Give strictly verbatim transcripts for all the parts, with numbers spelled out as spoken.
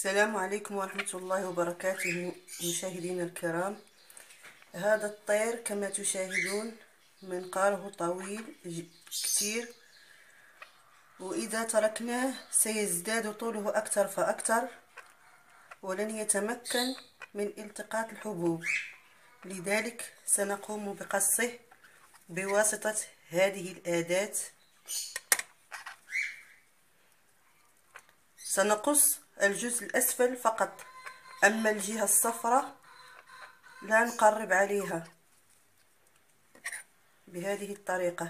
السلام عليكم ورحمة الله وبركاته مشاهدينا الكرام. هذا الطير كما تشاهدون منقاره طويل كثير، وإذا تركناه سيزداد طوله أكثر فأكثر ولن يتمكن من التقاط الحبوب، لذلك سنقوم بقصه بواسطة هذه الأداة. سنقص الجزء الأسفل فقط، أما الجهة الصفراء لا نقرب عليها بهذه الطريقة.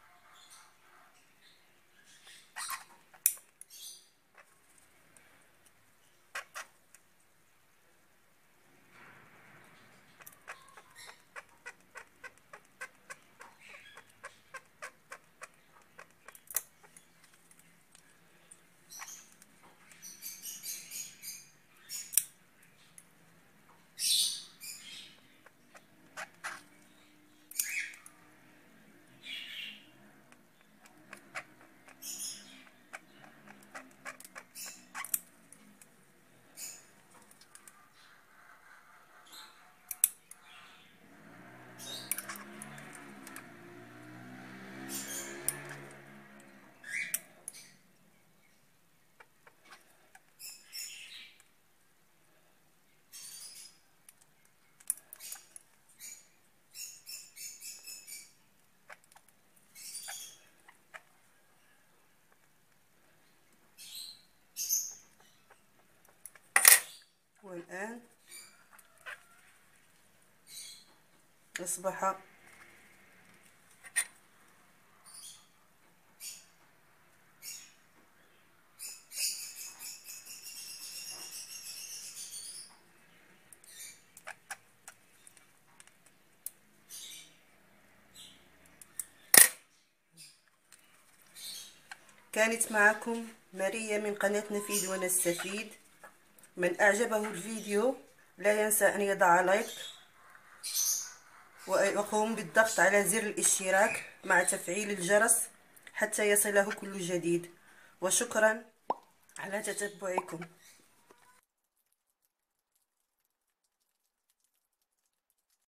والآن أصبح كانت معكم ماريا من قناة نفيد ونستفيد. من أعجبه الفيديو لا ينسى أن يضع لايك ويقوم بالضغط على زر الاشتراك مع تفعيل الجرس حتى يصله كل جديد، وشكرا على تتبعكم.